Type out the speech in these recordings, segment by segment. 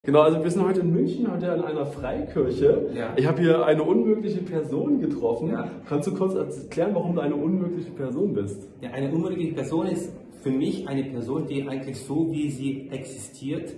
Genau, also wir sind heute in München, heute an einer Freikirche. Ja. Ich habe hier eine unmögliche Person getroffen. Ja. Kannst du kurz erklären, warum du eine unmögliche Person bist? Ja, eine unmögliche Person ist für mich eine Person, die eigentlich so, wie sie existiert,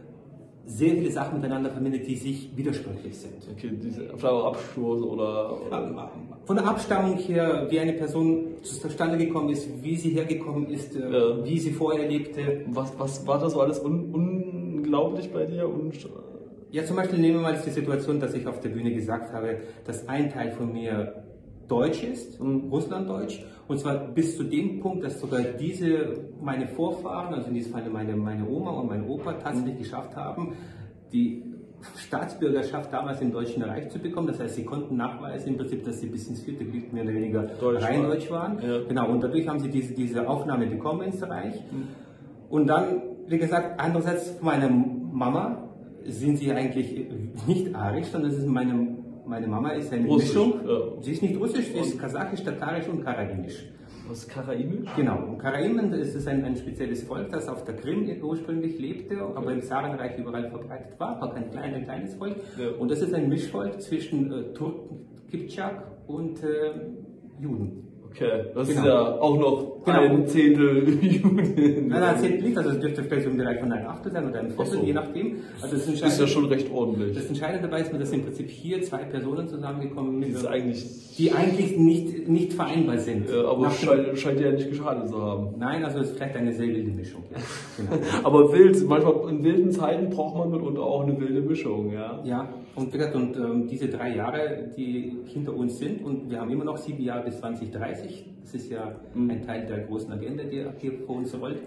sehr viele Sachen miteinander verbindet, die sich widersprüchlich sind. Okay, vielleicht auch Abstoß oder... Von der Abstammung her, wie eine Person zustande gekommen ist, wie sie hergekommen ist, wie sie vorher lebte. Was war das so alles unglaublich bei dir? Ja, zum Beispiel nehmen wir mal die Situation, dass ich auf der Bühne gesagt habe, dass ein Teil von mir Deutsch ist, Russlanddeutsch, und zwar bis zu dem Punkt, dass sogar meine Vorfahren, also in diesem Fall meine Oma und mein Opa, tatsächlich geschafft haben, die Staatsbürgerschaft damals im Deutschen Reich zu bekommen. Das heißt, sie konnten nachweisen im Prinzip, dass sie bis ins 4. Glied mehr oder weniger rein Deutsch waren. Ja. Genau, und dadurch haben sie diese Aufnahme bekommen ins Reich. Und dann, wie gesagt, andererseits von meiner Mama sind sie eigentlich nicht arisch, sondern es ist meine Mama ist eine Russisch, Mischung. ja. Sie ist nicht russisch, sie ist kasachisch, tatarisch und karaimisch. Was ist Karaimisch? Genau. Und Karaimen ist ein spezielles Volk, das auf der Krim ursprünglich lebte, aber im Zarenreich überall verbreitet war. War ein kleines Volk. Ja. Und das ist ein Mischvolk zwischen Turken, Kipchak und Juden. Okay, das ist ja auch noch ein Zehntel Juden. Nein, ein Zehntel nicht, also es dürfte vielleicht so im Bereich von einem Achtel sein oder einem Viertel, je nachdem. Also das ist ja schon recht ordentlich. Das Entscheidende dabei ist mir, dass im Prinzip hier zwei Personen zusammengekommen sind, die eigentlich nicht vereinbar sind. Aber es scheint ja nicht geschadet zu haben. Nein, also es ist vielleicht eine sehr wilde Mischung. Ja. Genau. Aber manchmal in wilden Zeiten braucht man mitunter auch eine wilde Mischung. Ja, ja, und diese 3 Jahre, die hinter uns sind, und wir haben immer noch 7 Jahre bis 2030, das ist ja ein Teil der großen Agenda, die hier vor uns rollt.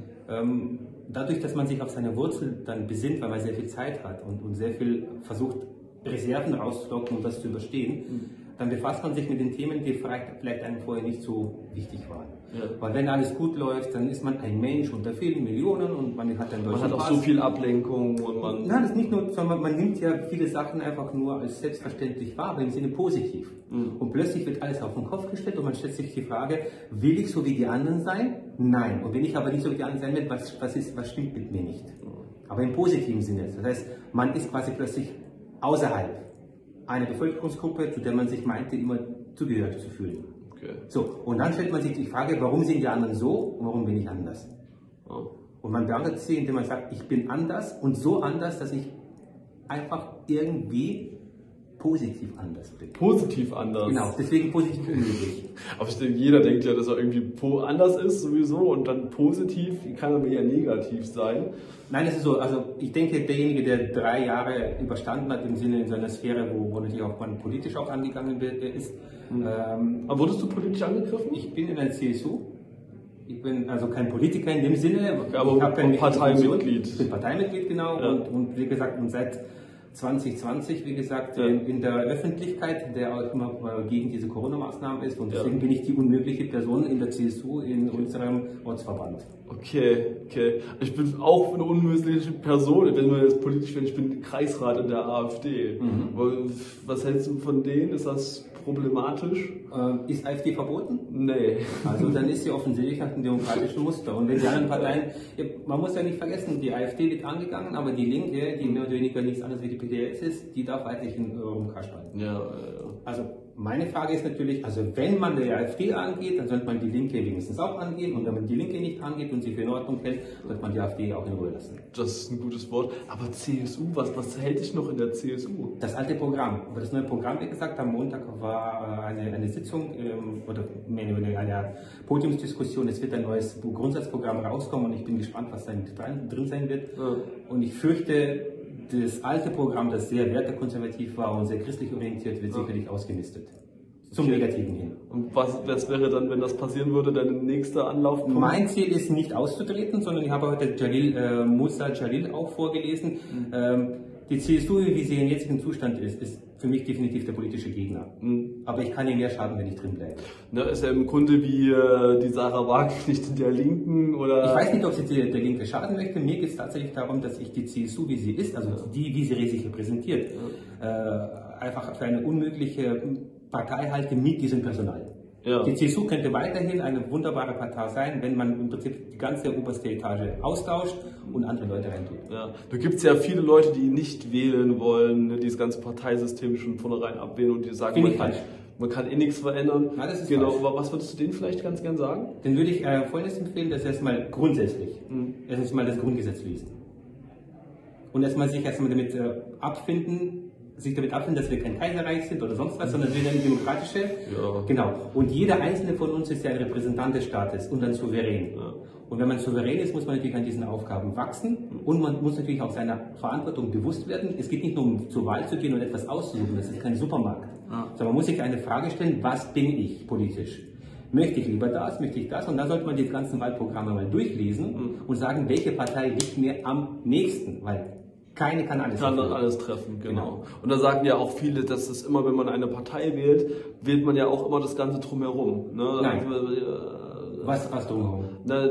Dadurch, dass man sich auf seine Wurzeln dann besinnt, weil man sehr viel Zeit hat und sehr viel versucht, Reserven rauszulocken, um das zu überstehen, dann befasst man sich mit den Themen, die vielleicht einem vorher nicht so wichtig waren. Ja. Weil wenn alles gut läuft, dann ist man ein Mensch unter vielen Millionen und man hat einen deutschen Man hat auch so viel Ablenkung und man... Nein, das ist nicht nur, sondern man nimmt ja viele Sachen einfach nur als selbstverständlich wahr, aber im Sinne positiv. Und plötzlich wird alles auf den Kopf gestellt und man stellt sich die Frage, will ich so wie die anderen sein? Nein. Und wenn ich aber nicht so wie die anderen sein will, was stimmt mit mir nicht? Aber im positiven Sinne. Das heißt, man ist quasi plötzlich außerhalb einer Bevölkerungsgruppe, zu der man sich meinte, immer zugehörig zu fühlen. Okay. So, und dann stellt man sich die Frage, warum sind die anderen so und warum bin ich anders? Oh. Und man beantwortet sie, indem man sagt, ich bin anders und so anders, dass ich einfach irgendwie positiv anders bin. Positiv anders? Genau, deswegen positiv unmöglich. Aber ich denke, jeder denkt ja, dass er irgendwie anders ist sowieso und dann positiv kann aber eher negativ sein. Nein, es ist so, also ich denke, derjenige, der 3 Jahre überstanden hat, im Sinne in seiner Sphäre, wo natürlich auch man politisch auch angegangen ist. Aber wurdest du politisch angegriffen? Ich bin in der CSU. Ich bin also kein Politiker in dem Sinne. Okay, aber Parteimitglied. Ich bin Parteimitglied, genau. Ja. Und wie gesagt, seit 2020, wie gesagt, in der Öffentlichkeit, der auch immer gegen diese Corona-Maßnahmen ist. Und deswegen bin ich die unmögliche Person in der CSU, in unserem Ortsverband. Okay. Ich bin auch eine unmögliche Person, wenn man jetzt politisch will. Ich bin Kreisrat in der AfD. Was hältst du von denen? Ist das problematisch? Ist AfD verboten? Nee. Also dann ist sie offensichtlich nach dem demokratischen Muster. Und wenn die anderen Parteien, man muss ja nicht vergessen, die AfD wird angegangen, aber die Linke, die mehr oder weniger nichts anderes wie die PDS ist, die darf weiterhin rumkaspern. Ja. Also meine Frage ist natürlich, also wenn man die AfD angeht, dann sollte man die Linke wenigstens auch angehen, und wenn man die Linke nicht angeht und sie für in Ordnung hält, sollte man die AfD auch in Ruhe lassen. Das ist ein gutes Wort. Aber CSU, was hält dich noch in der CSU? Das alte Programm. Aber das neue Programm, wie gesagt, am Montag war eine Sitzung oder eine Podiumsdiskussion. Es wird ein neues Grundsatzprogramm rauskommen und ich bin gespannt, was da drin sein wird. Ja. Und ich fürchte, das alte Programm, das sehr wertekonservativ war und sehr christlich orientiert, wird sicherlich ausgemistet. Zum Negativen hin. Und was wäre dann, wenn das passieren würde, dein nächster Anlaufpunkt? Mein Ziel ist nicht auszutreten, sondern ich habe heute Musa Jalil auch vorgelesen. Die CSU, wie sie im jetzigen Zustand ist für mich definitiv der politische Gegner. Aber ich kann ihr mehr schaden, wenn ich drin bleibe. Ne, ist ja im Grunde wie die Sarah Wagenknecht der Linken, oder? Ich weiß nicht, ob sie der Linke schaden möchte. Mir geht es tatsächlich darum, dass ich die CSU, wie sie ist, also wie sie sich repräsentiert, einfach für eine unmögliche Partei halte mit diesem Personal. Ja. Die CSU könnte weiterhin eine wunderbare Partei sein, wenn man im Prinzip die ganze oberste Etage austauscht und andere Leute reintut. Ja. Da gibt es ja viele Leute, die nicht wählen wollen, ne, die das ganze Parteisystem schon vornherein ablehnen und die sagen, man kann eh nichts verändern. Ja, das ist genau, falsch. aber was würdest du denen vielleicht ganz gern sagen? Dann würde ich Folgendes empfehlen, dass erstmal grundsätzlich erstmal das Grundgesetz lesen. Und erstmal sich damit abfinden, dass wir kein Kaiserreich sind oder sonst was, sondern wir sind eine demokratische. Ja. Genau. Und jeder einzelne von uns ist ja ein Repräsentant des Staates und ein Souverän. Ja. Und wenn man souverän ist, muss man natürlich an diesen Aufgaben wachsen und man muss natürlich auch seiner Verantwortung bewusst werden. Es geht nicht nur um zur Wahl zu gehen und etwas auszusuchen, das ist kein Supermarkt. Ja. Sondern man muss sich eine Frage stellen, was bin ich politisch? Möchte ich lieber das, möchte ich das? Und dann sollte man die ganzen Wahlprogramme mal durchlesen und sagen, welche Partei liegt mir am nächsten, weil keine kann alles treffen. Kann alles treffen, genau. Und da sagen ja auch viele, dass es immer, wenn man eine Partei wählt, wählt man ja auch immer das Ganze drumherum. Ne? Nein. Was drumherum?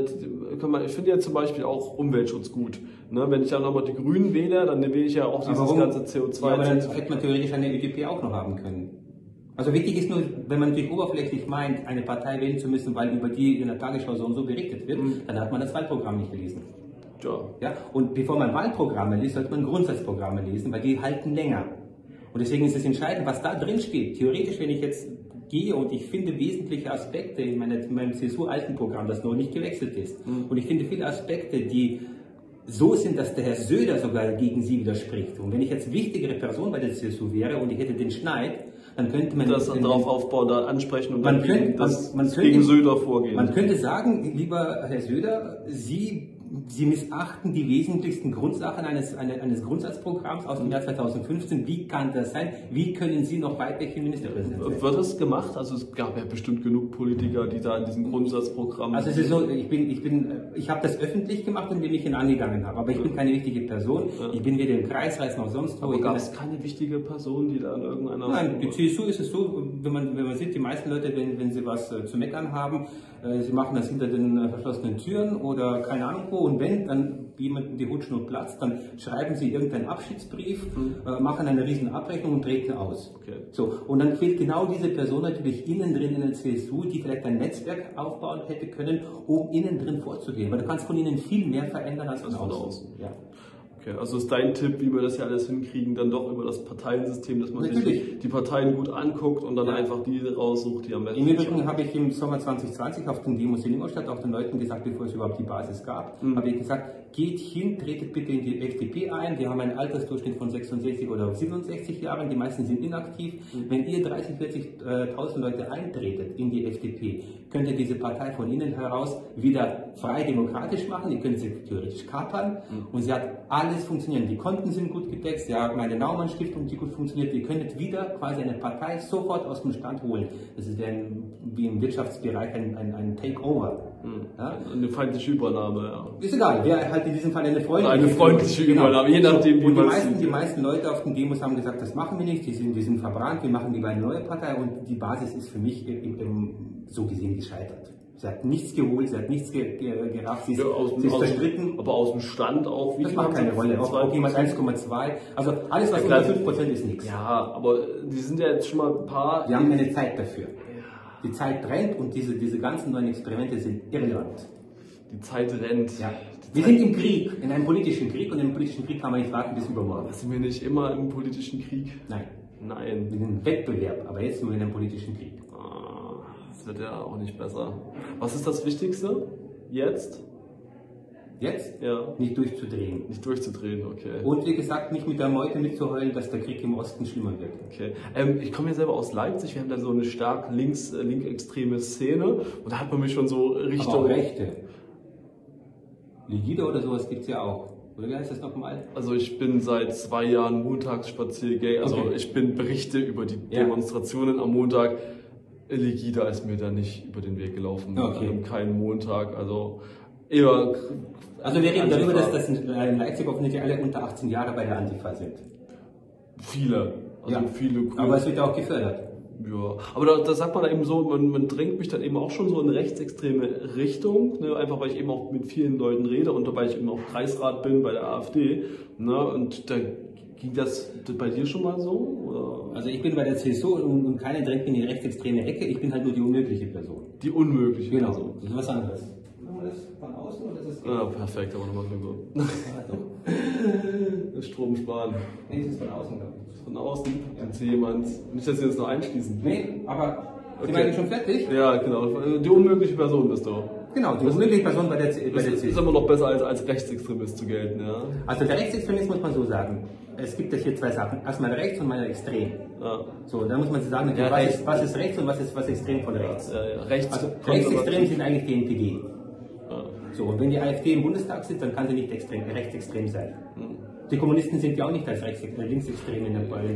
Ich finde ja zum Beispiel auch Umweltschutz gut. Ne? Wenn ich dann nochmal die Grünen wähle, dann wähle ich ja auch dieses ganze CO2. Ja, aber dann hätte man theoretisch eine ÖDP auch noch haben können. Also wichtig ist nur, wenn man natürlich oberflächlich meint, eine Partei wählen zu müssen, weil über die in der Tagesschau so und so berichtet wird, dann hat man das Wahlprogramm nicht gelesen. Ja. Und bevor man Wahlprogramme liest, sollte man Grundsatzprogramme lesen, weil die halten länger. Und deswegen ist es entscheidend, was da drin steht. Theoretisch, wenn ich jetzt gehe und ich finde wesentliche Aspekte in meinem CSU-alten Programm, das noch nicht gewechselt ist, und ich finde viele Aspekte, die so sind, dass der Herr Söder sogar gegen sie widerspricht. Und wenn ich jetzt wichtigere Person bei der CSU wäre und ich hätte den Schneid, dann könnte man das darauf aufbauen, da ansprechen und dann gegen Söder vorgehen. Man könnte sagen, lieber Herr Söder, Sie missachten die wesentlichsten Grundsachen eines Grundsatzprogramms aus dem Jahr 2015. Wie kann das sein? Wie können Sie noch weiterhin Ministerpräsident sein? Wird das gemacht? Also es gab ja bestimmt genug Politiker, die da in diesem Grundsatzprogramm... Also es ist so, ich habe das öffentlich gemacht, indem ich ihn angegangen habe. Aber ich bin keine wichtige Person. Ja. Ich bin weder im Kreisreis noch sonst wo. Aber gab es keine wichtige Person, die da in irgendeiner... Nein, die CSU ist es so, wenn man sieht, die meisten Leute, wenn sie was zu meckern haben, sie machen das hinter den verschlossenen Türen oder keine Ahnung wo. Und wenn dann jemand die Hutschnur platzt, dann schreiben sie irgendeinen Abschiedsbrief, machen eine riesen Abrechnung und treten aus. Okay. So, und dann fehlt genau diese Person natürlich innen drin in der CSU, die vielleicht ein Netzwerk aufbauen hätte können, um innen drin vorzugehen. Weil du kannst von ihnen viel mehr verändern als von außen. Ja. Okay, also ist dein Tipp, wie wir das ja alles hinkriegen, dann doch über das Parteiensystem, dass man sich die Parteien gut anguckt und dann einfach die raussucht, die am besten sind. Im Übrigen habe ich im Sommer 2020 auf den Demos in Ingolstadt auch den Leuten gesagt, bevor es überhaupt die Basis gab, habe ich gesagt, geht hin, tretet bitte in die FDP ein. Die haben einen Altersdurchschnitt von 66 oder 67 Jahren, die meisten sind inaktiv. Wenn ihr 30.000, 40.000 Leute eintretet in die FDP, könnt ihr diese Partei von innen heraus wieder frei demokratisch machen, ihr könnt sie theoretisch kapern und sie hat alles funktioniert. Die Konten sind gut gedeckt, sie haben eine Naumann-Stiftung, die gut funktioniert. Ihr könntet wieder quasi eine Partei sofort aus dem Stand holen. Das ist wie im Wirtschaftsbereich ein Takeover. Ja? Eine feindliche Übernahme, ja. Ist egal, wer halt in diesem Fall eine freundliche Übernahme, je nachdem, wie man es sieht. Die meisten Leute auf den Demos haben gesagt, das machen wir nicht, die sind verbrannt, wir machen lieber eine neue Partei und die Basis ist für mich so gesehen gescheitert. Sie hat nichts geholt, sie hat nichts gerafft, sie ist zerstritten. Aber aus dem Stand auch, wie das macht keine Rolle. Auch jemand 1,2. Also alles, was unter 5% ist nichts. Ja, aber die sind ja jetzt schon mal ein paar... Die haben keine Zeit dafür. Die Zeit rennt und diese ganzen neuen Experimente sind irrelevant. Die Zeit rennt. Ja. Wir sind im Krieg, in einem politischen Krieg und im politischen Krieg kann man nicht warten bis übermorgen. Sind wir nicht immer im politischen Krieg? Nein. Nein. Wir sind im Wettbewerb, aber jetzt sind wir in einem politischen Krieg. Das wird ja auch nicht besser. Was ist das Wichtigste jetzt? Jetzt? Ja. Nicht durchzudrehen. Nicht durchzudrehen, okay. Und wie gesagt, nicht mit der Meute mitzuheulen, dass der Krieg im Osten schlimmer wird. Okay. Ich komme ja selber aus Leipzig, wir haben da so eine stark linksextreme Szene und da hat man mich schon so Richtung... Aber auch Rechte. Legida oder sowas gibt es ja auch. Oder wie heißt das nochmal? Also ich bin seit 2 Jahren Montagsspaziergänger, also ich bin Berichte über die Demonstrationen am Montag. Legida ist mir da nicht über den Weg gelaufen. Okay. Keinen Montag, also eher... Also wir reden darüber, dass in Leipzig offensichtlich alle unter 18 Jahre bei der Antifa sind. Viele. Also viele. Aber es wird auch gefördert. Ja, aber da sagt man da eben so, man drängt mich dann eben auch schon so in rechtsextreme Richtung, ne? Einfach weil ich eben auch mit vielen Leuten rede und weil ich eben auch Kreisrat bin bei der AfD. Ne? Und da ging das bei dir schon mal so? Oder? Also ich bin bei der CSU und keiner drängt mich in die rechtsextreme Ecke, ich bin halt nur die unmögliche Person. Die unmögliche Genau, Person. das ist was anderes. Machen wir das von außen oder ist das? Ja, perfekt, aber nochmal drüber. Das Strom sparen. Nee, das ist von außen, glaube ich. Von außen, wenn sie jemand, nicht, dass sie das noch einschließen. Nee, aber Okay. sind wir eigentlich schon fertig? Ja, genau. Die unmögliche Person bist du. Genau, die unmögliche Person bei der Das ist CSU. immer noch besser als Rechtsextremist zu gelten, ja. Also der Rechtsextremismus muss man so sagen. Es gibt ja hier zwei Sachen. Erstmal rechts und mal extrem. Ja. So, da muss man sich sagen, Ja, was ist rechts und was ist extrem von rechts. Ja. Rechts Also rechtsextrem sind eigentlich die NPD. Ja. So, und wenn die AfD im Bundestag sitzt, dann kann sie nicht rechtsextrem sein. Die Kommunisten sind ja auch nicht als linksextrem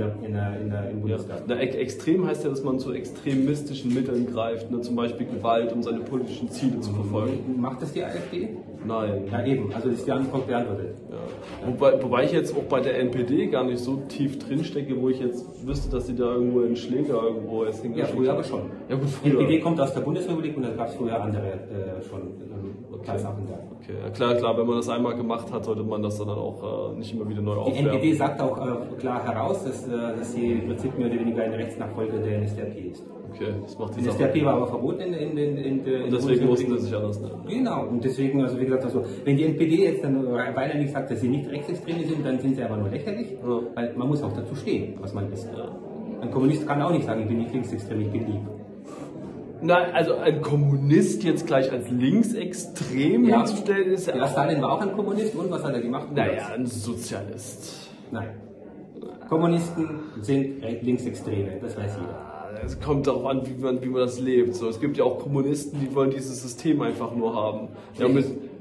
im Bundestag. Ja. Extrem heißt ja, dass man zu extremistischen Mitteln greift, ne? Zum Beispiel Gewalt, um seine politischen Ziele zu verfolgen. Macht das die AfD? Nein. Ja, eben. Also das ist die Antwort beantwortet. Ja. Wobei ich jetzt auch bei der NPD gar nicht so tief drin stecke, wo ich jetzt wüsste, dass sie da irgendwo einen Schläger irgendwo jetzt Ja, hingeschickt früher haben. aber schon. Ja, gut, Die früher. NPD kommt aus der Bundesrepublik und da gab es früher andere schon Sachen da. Okay, ja, klar, wenn man das einmal gemacht hat, sollte man das dann auch nicht immer wieder neu Die aufwärmen. NPD sagt auch klar heraus, dass sie im Prinzip mehr oder weniger eine Rechtsnachfolger der NSDAP ist. Okay, das macht die Die Sache. NSDAP war aber verboten in der Und deswegen mussten sie sich anders nennen. Genau, und deswegen, also wie gesagt, also, wenn die NPD jetzt dann beiläufig sagt, dass sie nicht Rechtsextreme sind, dann sind sie aber nur lächerlich, Ja. weil man muss auch dazu stehen, was man ist. Ja. Ein Kommunist kann auch nicht sagen, ich bin nicht linksextrem, ich bin lieb. Nein, also ein Kommunist jetzt gleich als linksextrem Ja. hinzustellen, ist ja Ja, Stalin war auch ein Kommunist und was hat er gemacht? Naja, ein Sozialist. Nein. Kommunisten sind Linksextreme, das weiß jeder. Es kommt darauf an, wie man das lebt. So, es gibt ja auch Kommunisten, die wollen dieses System einfach nur haben. Ja,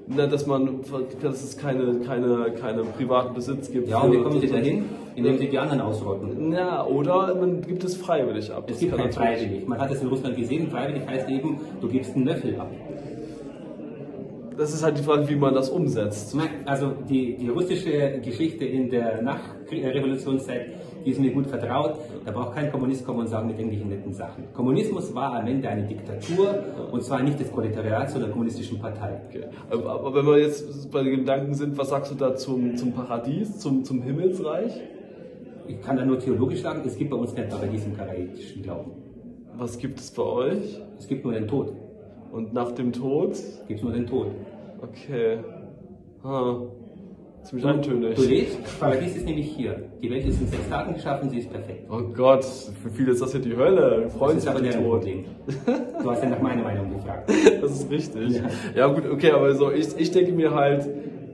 dass es keine privaten Besitz gibt. Ja, und wie kommen sie dahin? Indem sie die anderen ausrotten. Ja, oder man gibt es freiwillig ab. Es gibt kein Freiwillig. Man hat es in Russland gesehen, freiwillig heißt eben, du gibst einen Löffel ab. Das ist halt die Frage, wie man das umsetzt. Also die russische Geschichte in der Nachrevolutionszeit, die ist mir gut vertraut. Da braucht kein Kommunist kommen und sagen mit irgendwelchen netten Sachen. Kommunismus war am Ende eine Diktatur und zwar nicht des Proletariats oder der kommunistischen Partei. Okay. Aber wenn wir jetzt bei den Gedanken sind, was sagst du da zum Paradies, zum Himmelsreich? Ich kann da nur theologisch sagen, es gibt bei uns kein Paradies im karaitischen Glauben. Was gibt es bei euch? Es gibt nur den Tod. Und nach dem Tod? Gibt es nur den Tod. Okay. Ziemlich eintönig. Du lebst, Paradies ist nämlich hier. Die Welt ist in 6 Tagen geschaffen, sie ist perfekt. Oh Gott, für viele ist das ja die Hölle. Freuen Das ist sich aber auf den deren Tod. Problem. Du hast ja nach meiner Meinung gefragt. Das ist richtig. Ja. Ja gut, okay, aber so ich denke mir halt,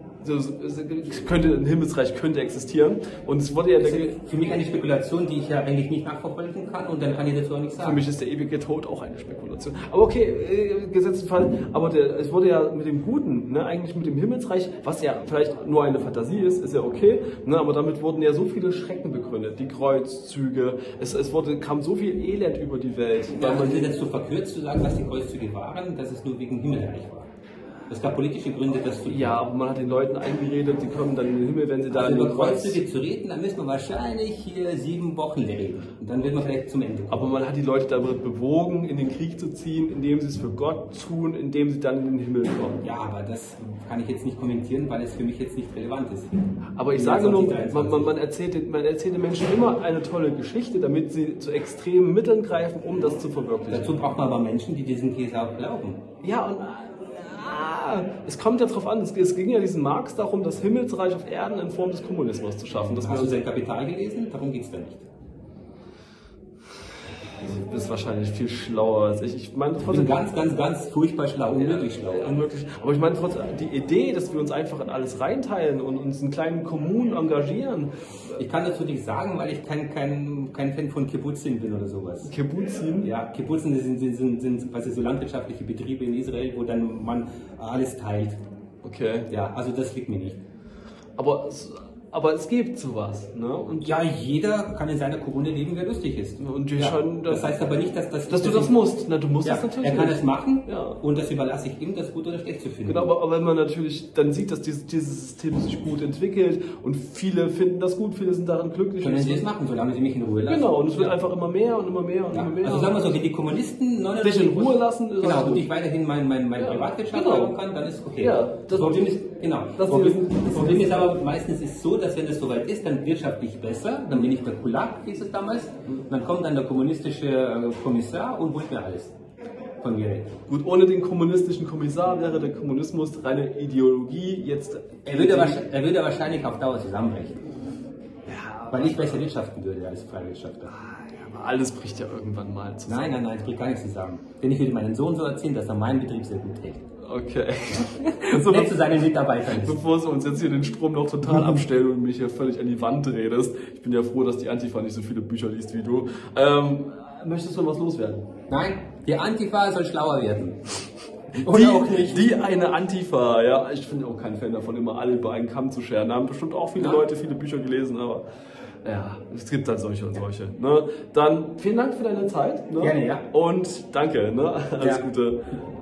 ein Himmelsreich könnte existieren. Und es wurde ja Das ist für mich eine Spekulation, die ich ja eigentlich nicht nachverfolgen kann und dann kann ich dazu auch nichts sagen. Für mich ist der ewige Tod auch eine Spekulation. Aber okay, gesetzten Fall, aber es wurde ja mit dem Guten, ne, eigentlich mit dem Himmelsreich, was ja vielleicht nur eine Fantasie ist ja okay, ne, aber damit wurden ja so viele Schrecken begründet, die Kreuzzüge, kam so viel Elend über die Welt. Ja, man will das so verkürzt zu sagen, was die Kreuzzüge waren, dass es nur wegen Himmelreich war. Es gab politische Gründe, das zu tun. Ja, aber man hat den Leuten eingeredet, die kommen dann in den Himmel, wenn sie da Also in über den Kreuz... Kreuzzüge zu reden, dann müssen wir wahrscheinlich hier 7 Wochen reden. Und dann wird man vielleicht zum Ende kommen. Aber man hat die Leute damit bewogen, in den Krieg zu ziehen, indem sie es für Gott tun, indem sie dann in den Himmel kommen. Ja, aber das kann ich jetzt nicht kommentieren, weil es für mich jetzt nicht relevant ist. Aber ich sage nur, man erzählt den Menschen immer eine tolle Geschichte, damit sie zu extremen Mitteln greifen, um das zu verwirklichen. Dazu braucht man aber Menschen, die diesen Käse auch glauben. Ja, und es kommt ja darauf an, es ging ja diesen Marx darum, das Himmelsreich auf Erden in Form des Kommunismus zu schaffen. Hast du sein Kapital gelesen? Darum geht es da nicht. Du bist wahrscheinlich viel schlauer als ich. Ich meine Ich trotzdem, bin ganz furchtbar schlau, unmöglich schlau. unmöglich. Aber ich meine trotzdem, die Idee, dass wir uns einfach in alles reinteilen und uns in kleinen Kommunen engagieren. Ich kann dazu nicht sagen, weil ich kein Fan von Kibbutzim bin oder sowas. Kibbutzim? Ja, Kibbutzim sind quasi so landwirtschaftliche Betriebe in Israel, wo dann man alles teilt. Okay. Ja, also das liegt mir nicht. Aber aber es gibt sowas. Ne? Und ja, jeder kann in seiner Kommune leben, wer lustig ist. Und die Ja. schon, Das heißt aber nicht, dass du das musst. Na, du musst ja, das natürlich er kann nicht. es machen Ja. und das überlasse ich ihm, das gut oder schlecht zu finden. Genau, aber wenn man natürlich dann sieht, dass dieses System sich gut entwickelt und viele finden das gut, viele sind daran glücklich. Können Sie es machen, solange Sie mich in Ruhe lassen. Genau, und es wird einfach immer mehr und immer mehr und immer mehr. Also sagen wir so, wenn die Kommunisten dich in Ruhe lassen, ist genau, alles und gut. ich weiterhin mein Privatwirtschaft Genau. machen kann, dann ist okay. Ja, das Problem ist, genau. das Problem ist aber meistens ist so, dass wenn es soweit ist, dann wirtschaftlich besser, dann bin ich der Kulak, hieß es damals, dann kommt dann der kommunistische Kommissar und holt mir alles von mir weg. Gut, ohne den kommunistischen Kommissar wäre der Kommunismus reine Ideologie. Jetzt Er würde wahrscheinlich auf Dauer zusammenbrechen. ja, Weil ich besser wirtschaften würde als Freiwirtschaftler. aber alles bricht ja irgendwann mal zusammen. Nein, es bringt gar nichts zusammen. Denn ich würde meinen Sohn so erziehen, dass er meinen Betrieb sehr gut trägt. Okay. Und nett zu seinen Mitarbeitern ist. Bevor sie uns jetzt hier den Strom noch total abstellen und mich hier völlig an die Wand redest, ich bin ja froh, dass die Antifa nicht so viele Bücher liest wie du. Möchtest du noch was loswerden? Nein, die Antifa soll schlauer werden. Oder auch nicht. Die eine Antifa, ja. Ich bin auch kein Fan davon, immer alle über einen Kamm zu scheren. Da haben bestimmt auch viele Leute viele Bücher gelesen, aber ja, es gibt halt solche und solche. Ne? Dann vielen Dank für deine Zeit. Ne? Gerne, ja. Und danke, ne? Alles Gute.